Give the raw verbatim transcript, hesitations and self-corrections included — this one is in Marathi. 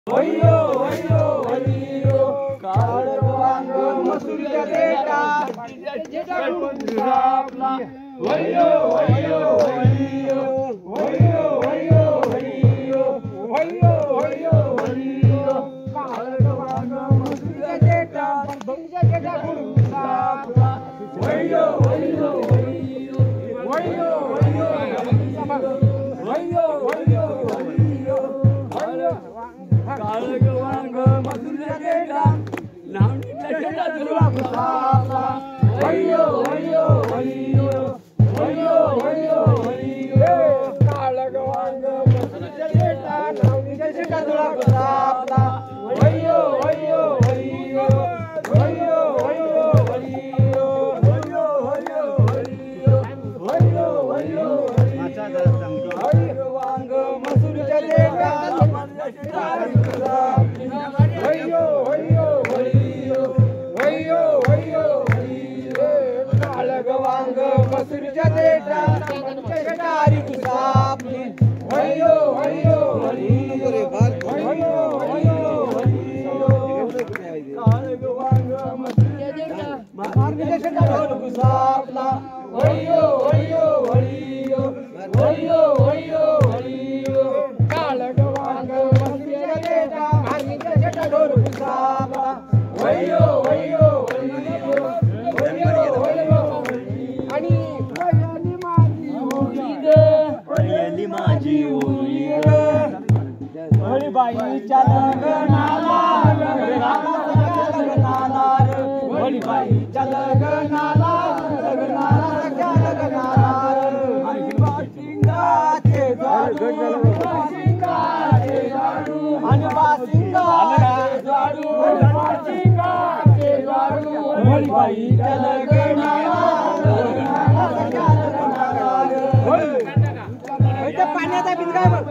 वैयो वैयो वैयो काळवांग मसुरीच्या देटा जेटा गुलाबला वैयो वैयो वैयो वैयो वैयो वैयो वैयो वैयो वैयो काळवांग मसुरीच्या देटा जेटा गुलाबला वैयो वैयो वैयो वैयो वैयो वैयो वैयो वैयो काळगवांग मसुरीच्या देटा नावनीतल्या शेतात गुलाब सापला वैयो वैयो वैयो वैयो वैयो वैयो काळगवांग मसुरीच्या देटा नावनीतल्या शेतात गुलाब सापला वैयो वैयो वैयो वैयो वैयो वैयो वैयो वैयो वैयो वैयो काळगवांग मसुरीच्या देटा वैयो वैयो वैयो वैयो वैयो काळगवांग मसुरीच्या देटा शेतारी सापली वैयो वैयो वैयो वैयो वैयो काळगवांग मसुरीच्या देटा मारण्याच्या शेतावर सापला वैयो वैयो वैयो वैयो वैयो वैयो काळगवांग मसुरीच्या देटा मारण्याच्या शेतावर सापला वैयो वैयो वैयो वैयो वैयो आणि वैयाली माझी ओळी ग वैयाली माझी ओळी ग वळीबाईच्या लग्नाला लग्नाला वळीबाईच्या लग्नाला लग्नाला लग्नाला आणि बाशिंगाचे झाडू बाशिंगाचे झाडू आणि बाशिंगाचे झाडू बाशिंगाचे झाडू वळीबाईच्या लग्नाला लग्नाला लग्नाला पाण्याचा बिल काय